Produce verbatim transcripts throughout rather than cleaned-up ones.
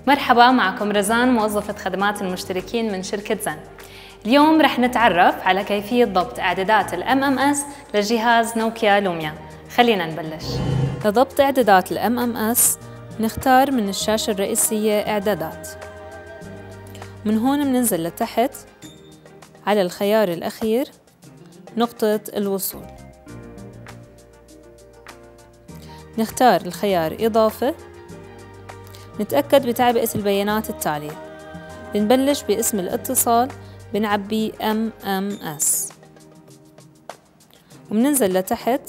مرحبا، معكم رزان موظفة خدمات المشتركين من شركة زن. اليوم رح نتعرف على كيفية ضبط إعدادات ال إم إم إس لجهاز نوكيا لوميا. خلينا نبلش. لضبط إعدادات ال إم إم إس نختار من الشاشة الرئيسية إعدادات، من هون بننزل لتحت على الخيار الأخير نقطة الوصول، نختار الخيار إضافة، نتأكد بتعبئة البيانات التالية. بنبلش باسم الاتصال بنعبي إم إم إس، وبننزل لتحت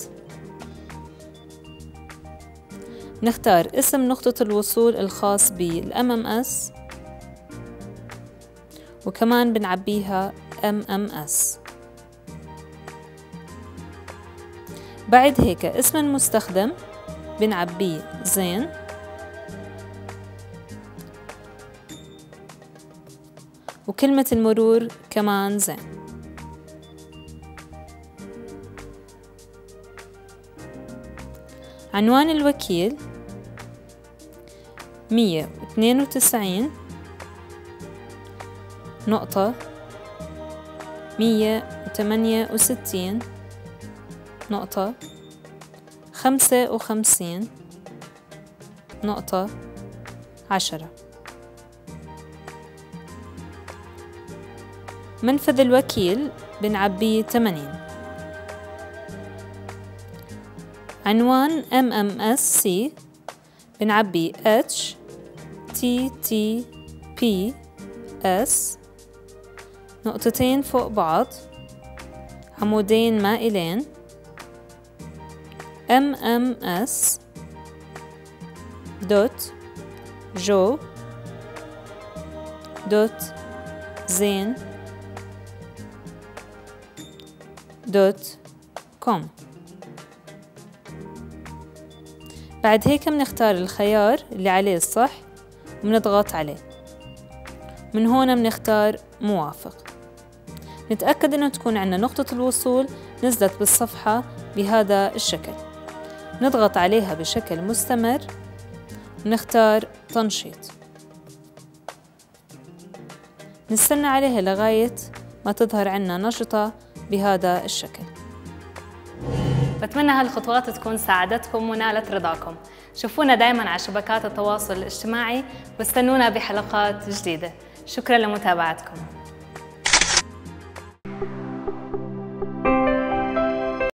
نختار اسم نقطة الوصول الخاص بال إم إم إس، وكمان بنعبيها إم إم إس. بعد هيك اسم المستخدم بنعبيه زين، وكلمة المرور كمان زين. عنوان الوكيل مية واثنين وتسعين نقطة مية وثمانية وستين نقطة خمسة وخمسين نقطة عشرة. منفذ الوكيل بنعبيه ثمانين. عنوان إم إم إس سي بنعبيه إتش تي تي بي إس نقطتين فوق بعض عمودين مائلين إم إم إس دوت جو دوت زين دوت كوم. بعد هيك بنختار الخيار اللي عليه الصح وبنضغط عليه، من هون بنختار موافق. نتأكد انه تكون عندنا نقطة الوصول نزلت بالصفحة بهذا الشكل، نضغط عليها بشكل مستمر ونختار تنشيط، نستنى عليها لغاية ما تظهر عنا نشطة بهذا الشكل. بتمنى هالخطوات تكون ساعدتكم ونالت رضاكم. شوفونا دايما على شبكات التواصل الاجتماعي واستنونا بحلقات جديدة. شكرا لمتابعتكم.